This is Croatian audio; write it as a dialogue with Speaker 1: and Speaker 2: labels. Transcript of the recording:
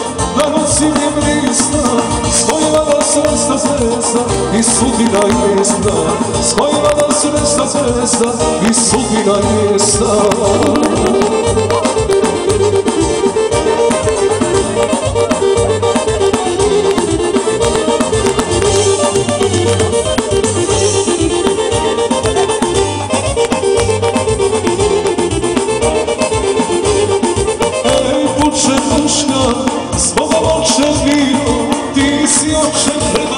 Speaker 1: da nosim mjesta s kojima da se nesta zvijezda i sudbina i mjesta, s kojima da se nesta zvijezda i sudbina i mjesta. Zbogom oče vino, ti si oče